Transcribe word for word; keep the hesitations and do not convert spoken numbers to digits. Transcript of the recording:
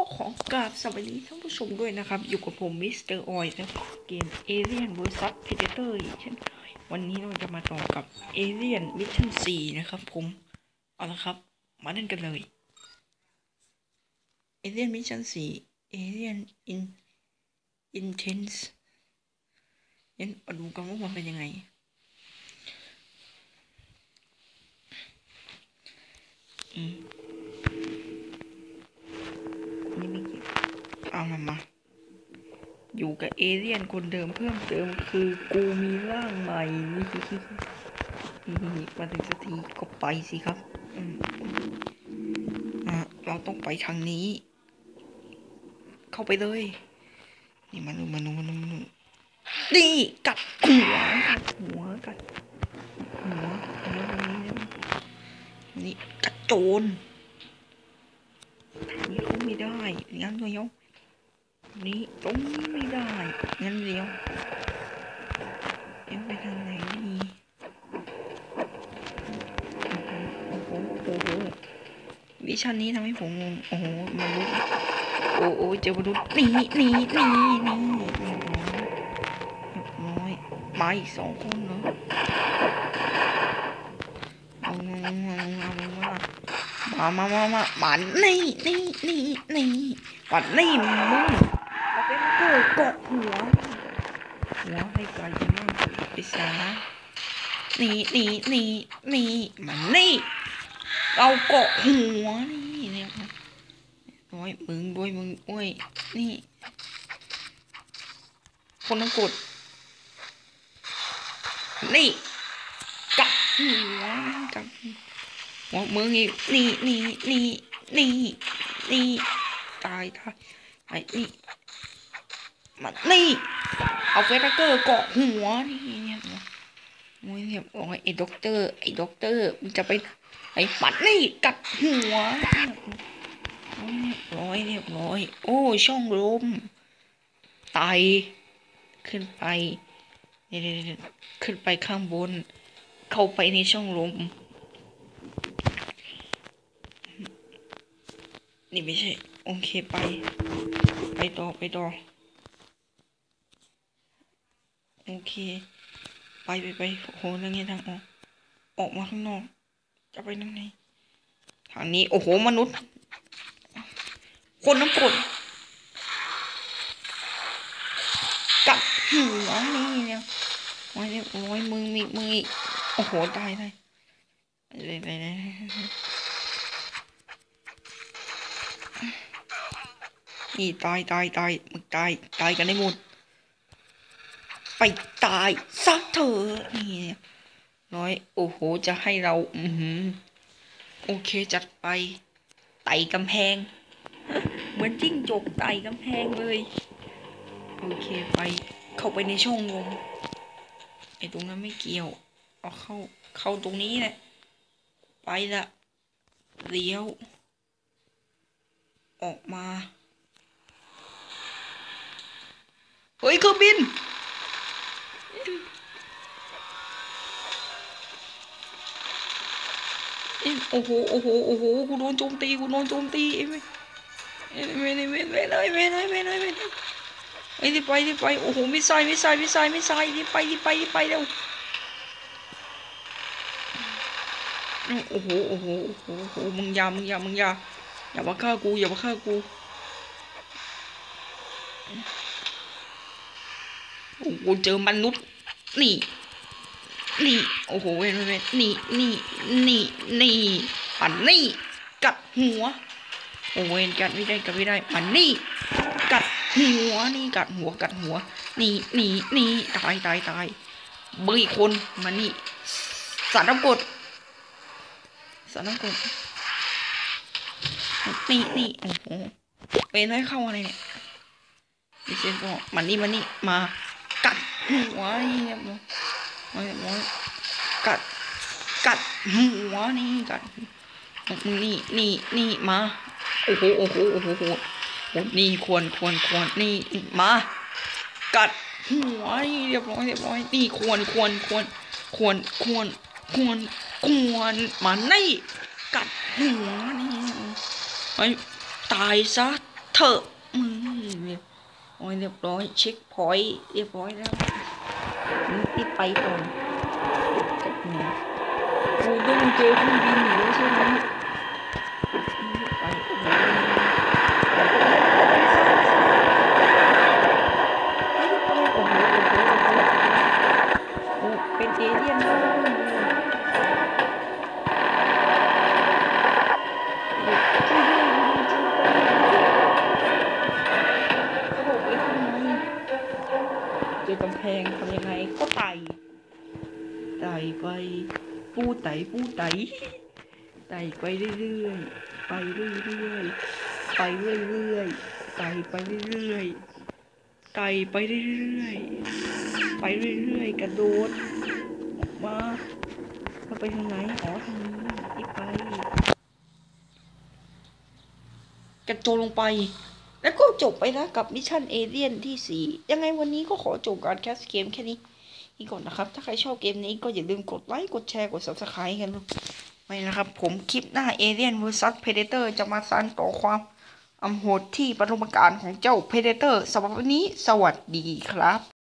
ขอกราบสวัสดีท่านผู้ชมด้วยนะครับอยู่กับผมมิสเตอร์ออยและเกม Alien เวอร์ซัส Predator อีกเช่นวันนี้เราจะมาต่อกับ Alien Mission สี่นะครับผมเอาละครับมาเล่นกันเลย Alien Mission สี่ Alien in Intense งั้นมาดูกันว่ามันเป็นยังไงอืมนี่ไม่เกี่ยวเอามามาอยู่กับเอเลี่ยนคนเดิมเพิ่มเติมคือกูมีร่างใหม่นี่นี่มาถึงสักทีก็ไปสิครับอืมอ่ะเราต้องไปทางนี้ เข้าไปเลยนี่มานูมานูมานูมานูนี่กัดหัวกัดหัวกัดหัวหัวตรงนี้นี่กัดโจรทางนี้เขาไม่ได้งั้นก็ยกนี่ตรงนี้ไม่ได้งั้นเลี้ยวเลี้ยวไปทางไหนดีโอ้โหโอ้โหวิชั่นนี้ทำให้ผมงงโอ้โหมนุษย์โอ้โหเจอมนุษย์นี่นี่นี่นี่น้อยมาอีกสองคนเนาะเอามามามามามานี่นี่นี่นี่ปัดนี่มึงเอาเป็นเกิดเกาะหัวหัวให้ไกลมากไปซะนี่นี่นี่นี่มันนี่เอาเกาะหัวนี่เนี่ยน้อยมึงด้วยมึงโอ้ยนี่คนต้องกดนี่กัดหัวกัดหัวมึงนี่นี่นี่นี่นี่นี่ตายตายไอ้นี่มันนี่เอาเฟสเกอร์เกาะหัวนี่เนี่ยโอ้ยเรียบร้อยไอ้ด็อกเตอร์ไอ้ด็อกเตอร์มันจะไปไอ้ปัดนี่กัดหัวเรียบร้อยเรียบร้อยโอ้ช่องลมไตขึ้นไปนี่ขึ้นไปข้างบนเข้าไปในช่องลมนี่ไม่ใช่โอเคไปไปต่อไปต่อโอเคไปไปไปโหนั่นไงทางออกออกมาข้างนอกจะไปทางไหนทางนี้โอ้โหมนุษย์คนน้ำกรดกัดหัวนี่เนี่ยโอ้ยโอ้ยมึงมีมึงอีกโอ้โหตายเลยเลยเลยเลยนี่ตายตายตายมึงตายตายกันได้หมดไปตายซักเถอะนี่น้อยโอ้โหจะให้เราอือหือโอเคจัดไปไต่กำแพงเหมือนจิ้งจกไต่กำแพงเลยโอเคไปเข้าไปในช่องลมไอ้ตรงนั้นไม่เกี่ยวเอาเข้าเข้าตรงนี้แหละไปละเลี้ยวออกมาเฮ้ยเครื่องบินโอ้โหโอ้โหโอ้โหกูโดนโจมตีกูโดนโจมตีไม่ไม่ไม่ไม่ไม่เลยไม่เลยไม่เลยไม่เลยไอ้ที่ไปที่ไปโอ้โหมิสไซล์มิสไซล์มิสไซล์มิสไซล์ที่ไปที่ไปที่ไปเร็วโอ้โหโอ้โหโอ้โหโอ้โหมึงยามึงยามึงยาอย่ามาฆ่ากูอย่ามาฆ่ากูโอ้โหเจอมนุษย์นี่นี่โอ้โหเว้ยเว้ยนี่นี่นี่นี่ปันนี่กัดหัวโอ้เวนกัดไม่ได้กัดไม่ได้ปันนี่กัดหัวนี่กัดหัวกัดหัวนี่นี่นี่ตายตายตายเบย์คนมานี่สารน้ำกรดสารน้ำกรดนี่นี่โอ้โหเป็นให้เข้าอะไรเนี่ยดิเซนก็มันนี่มันนี่มากัดหัวนี่เนี่ยมามากัดกัดหัวนี่กัดนี่นี่นี่มาโอ้โหโอ้โหโอ้โหโอ้โหนี่ควรควรควรนี่มากัดหัวนี่เรียบร้อยเรียบร้อยนี่ควรควรควรควรควรควรควรมานี่กัดหัวนี่ไอ้ตายซะเถอะมึงเรียบโอ้ยเรียบร้อยเช็คพอยต์เรียบร้อยแล้วมึงติดไปก่อนกับมึงกูต้องเจอเครื่องบินอยู่แล้วใช่ไหมไปเป็นเอเลี่ยนแล้วเจอกำแพงทำยังไงก็ไต่ไต่ไปปูไต่ปูไต่ไต่ไปเรื่อยๆไปเรื่อยๆไปเรื่อยๆไต่ไปเรื่อยๆไต่ไปเรื่อยๆไปเรื่อยๆกระโดดออกมาเราไปทางไหนอ๋อทางนี้อีกไปกระโจนลงไปแล้วก็จบไปแล้วกับมิชชั่นเอเลี่ยนที่สี่ยังไงวันนี้ก็ขอจบการแคสเกมแค่นี้นี่ก่อนนะครับถ้าใครชอบเกมนี้ก็อย่าลืมกดไลค์กดแชร์กด ซับสไครบ์ กันไม่นะครับผมคลิปหน้าเอเลี่ยน vs Predator จะมาสานต่อความอำโหดที่ปรมาการของเจ้า Predator สำหรับวันนี้สวัสดีครับ